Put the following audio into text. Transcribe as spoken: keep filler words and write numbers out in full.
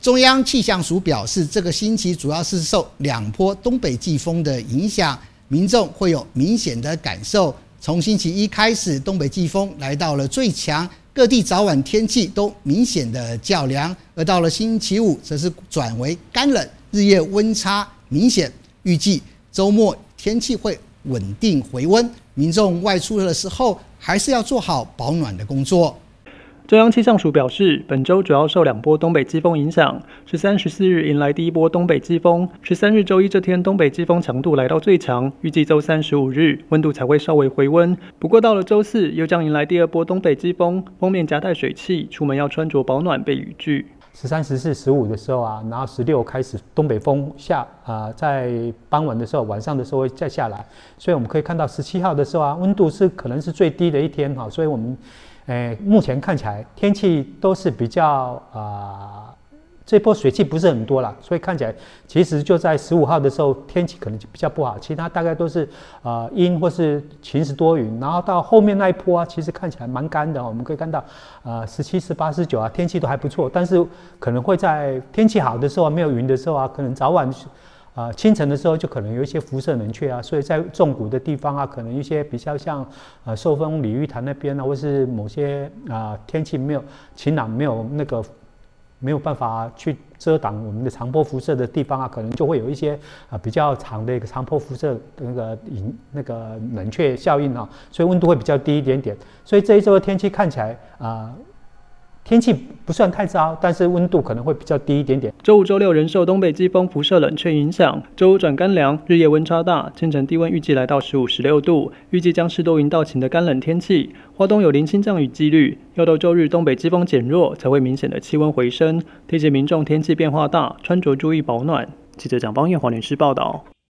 中央气象署表示，这个星期主要是受两波东北季风的影响，民众会有明显的感受。从星期一开始，东北季风来到了最强，各地早晚天气都明显的较凉，而到了星期五，则是转为干冷，日夜温差明显。预计周末天气会稳定回温，民众外出的时候还是要做好保暖的工作。 中央气象署表示，本周主要受两波东北季风影响，十三、十四日迎来第一波东北季风。十三日周一这天，东北季风强度来到最强，预计周三、十五日温度才会稍微回温。不过到了周四，又将迎来第二波东北季风，锋面夹带水汽，出门要穿着保暖备雨具。 十三、十四、十五的时候啊，然后十六开始东北风下啊、呃，在傍晚的时候、晚上的时候会再下来，所以我们可以看到十七号的时候啊，温度是可能是最低的一天哈，所以我们。诶，目前看起来天气都是比较啊、呃，这波水汽不是很多啦，所以看起来其实就在十五号的时候天气可能就比较不好，其他大概都是呃阴或是晴时多云，然后到后面那一波啊，其实看起来蛮干的、哦，我们可以看到呃十七、十八、十九啊天气都还不错，但是可能会在天气好的时候没有云的时候啊，可能早晚。啊、呃，清晨的时候就可能有一些辐射冷却啊，所以在纵谷的地方啊，可能一些比较像呃寿丰鲤鱼潭那边啊，或是某些啊、呃、天气没有晴朗、没有那个没有办法去遮挡我们的长波辐射的地方啊，可能就会有一些啊、呃、比较长的一个长波辐射的那个引那个冷却效应啊，所以温度会比较低一点点。所以这一周的天气看起来啊。呃天气不算太糟，但是温度可能会比较低一点点。 周五、周六仍受东北季风辐射冷却影响，周五转干凉，日夜温差大，清晨低温预计来到十五、十六度，预计将是多云到晴的干冷天气。花东有零星降雨几率，要到周日东北季风减弱，才会明显的气温回升。提醒民众天气变化大，穿着注意保暖。记者蒋邦彦华联视报道。